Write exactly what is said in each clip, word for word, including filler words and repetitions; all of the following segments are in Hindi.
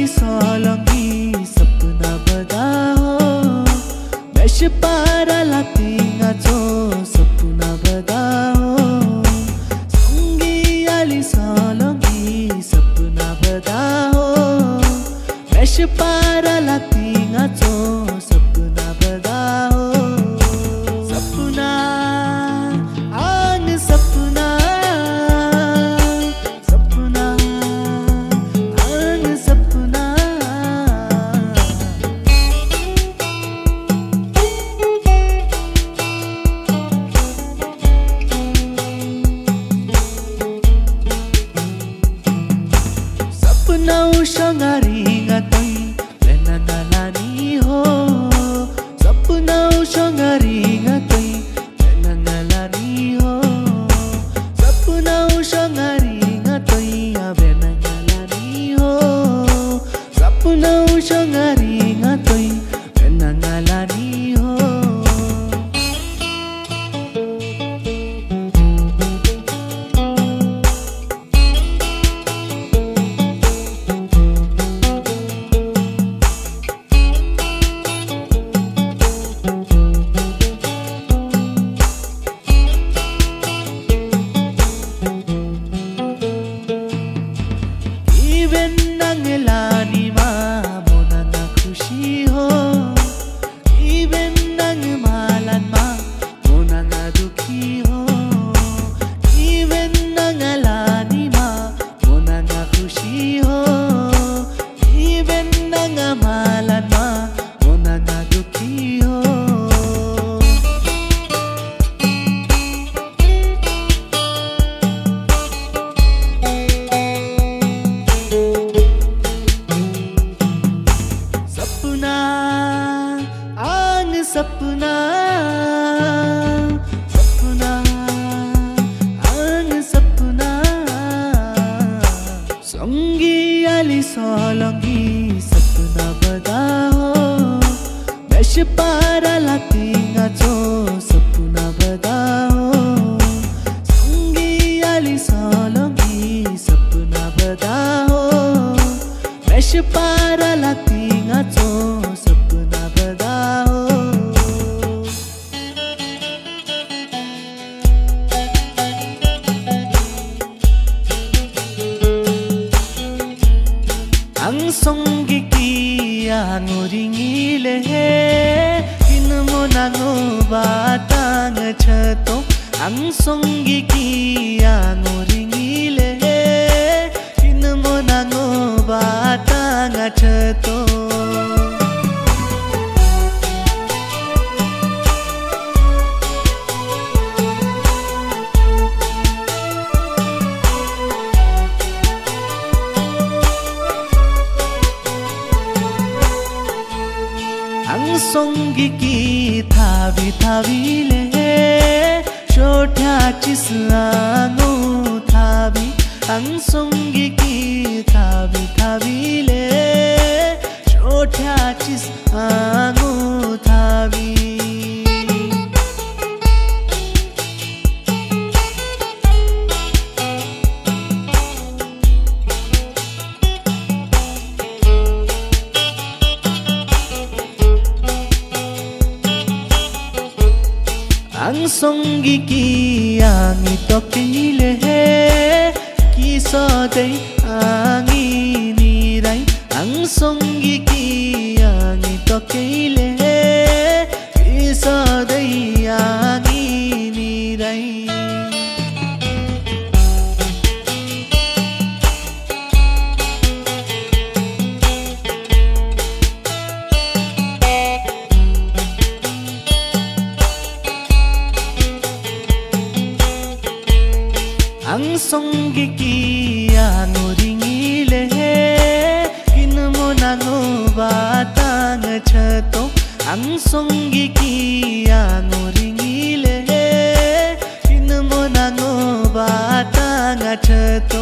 solongi sapna badaho mesh para latinga cho sapna badaho songi ali solongi sapna badaho mesh para latinga cho sapna badaho sapna ang sapna Shangari ngatoi lenangalani ho sapna shangari ngatoi lenangalani ho sapna shangari ngatoi lenangalani ho sapna shangari ngatoi lenangalani ho sapna sapna ang sapna songi ali solongi sapna badaho mesh para latinga cho sapna badaho songi ali solongi sapna badaho mesh para latinga cho sapna badaho ang songi ki anguringi le kin mo nango batang chato ang songi ki anguringi le kin mo nango batang chato ang songi ki thavi thavi le shotha chisano thavi ang songi ki thavi thavi le shotha chisano thavi ang songi ki angi tokile ki sodai angi nirai ang songi ki angi tokile ki sodai angi nirai ang songi ki anguringi le kin mo nango batang chato ang songi ki anguringi le kin mo nango batang chato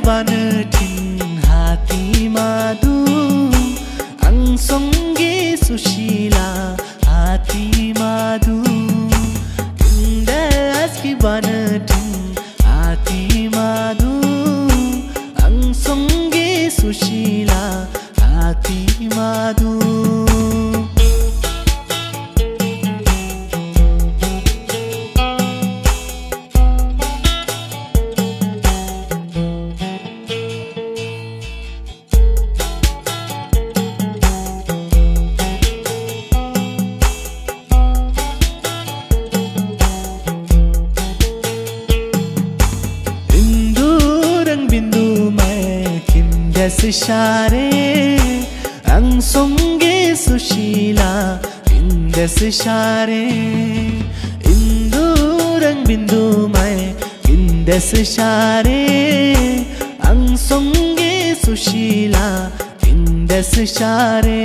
banetin hati madu ang songge sushila hati madu kindas ki banetin hati madu ang songge sushila hati madu Share ang songge sushila indes share indurang bindu mai indes share ang songge sushila indes share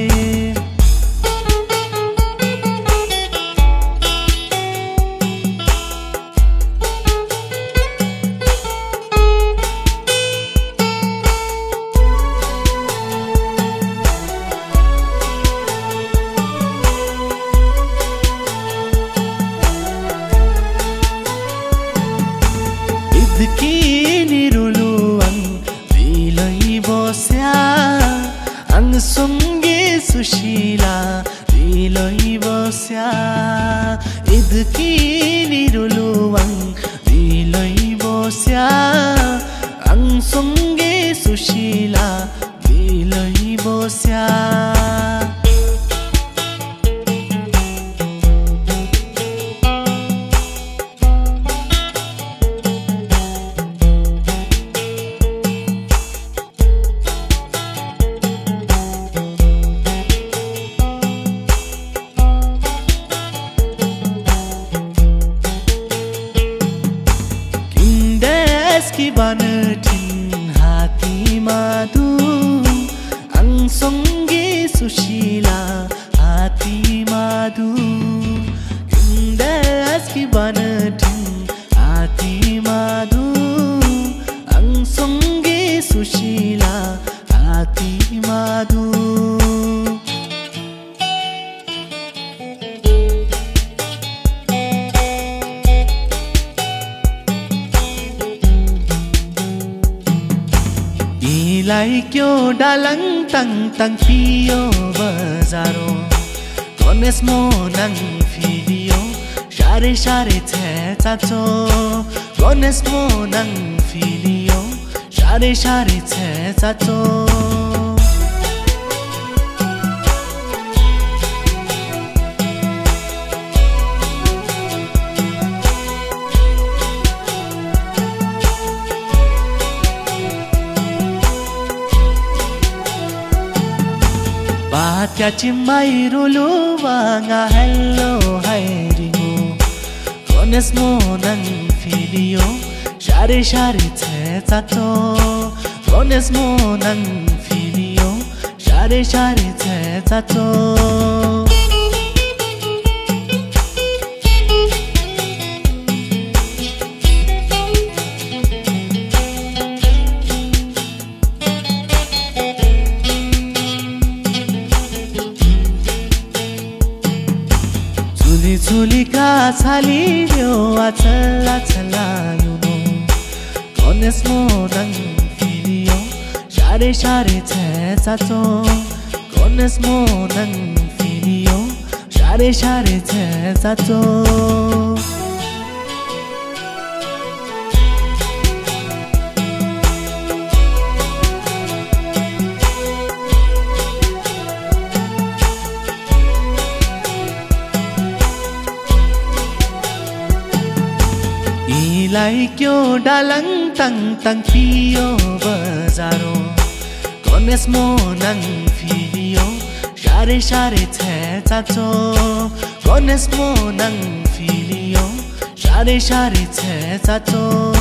Kini ruluang dilai bosya ang songge sushila dilai bosya id kini ruluang dilai bosya ang songge sushila dilai bosya ki banetin hati madu ang songge sushila hati madu kindas ki banetin hati madu ang songge sushila hati madu Ilai kyo dalang tang tang pio bazaro Kones mo nang filio Share share te tato Kones mo nang filio Share share te tato Baca cimai rulu wanga hello hai ringu Kones mo nang filio Share share te tato Kones mo nang filio Share share te tato Tulika tali yo atala tala you know Kones mo nang filio Share share te tato Kones mo nang filio Share share te tato Ilai kyo dalang tang tang pio bazaro Kones mo nang filio Share share te tato Kones mo nang filio Share share te tato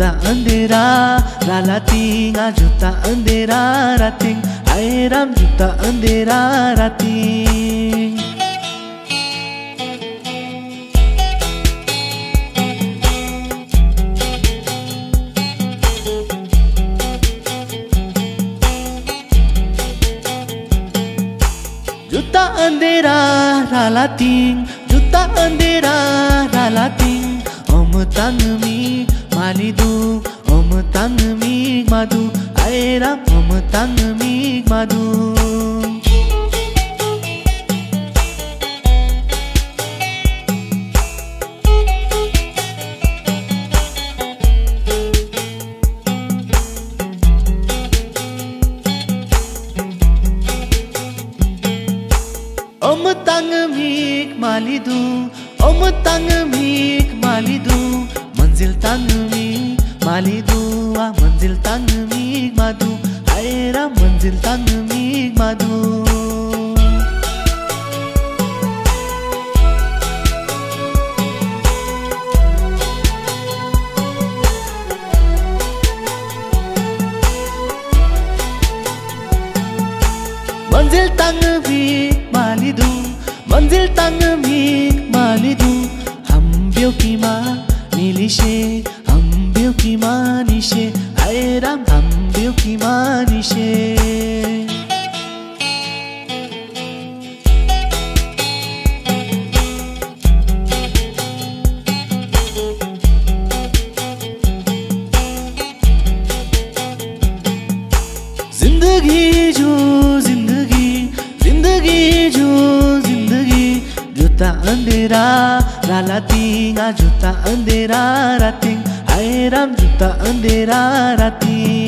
जुता अंधेरा रालातिंग आ जुता अंधेरा रातिंग आए राम जुता अंधेरा रातिंग जुता अंधेरा रालातिंग जुता अंधेरा रालातिंग om tang mi malidu om tang mi madu aira om tang mi madu om tang mi malidu om tang mi malidu मंजिल तंग मी मालिदू आ मंजिल तंग मी मादू आएरा मंजिल तंग मी मादू मंजिल तंग मी मालिदू मंजिल तंग मी मालिदू हम ब्योकी मा निलिशे हम ब्योकी मानिशे आए राम हम ब्योकी मानिशे जिंदगी जो जिंदगी जिंदगी जो जिंदगी जुता अंधेरा रालातिंग आ जुता अंधेरा रातिंग आए राम जुता अंधेरा रातिंग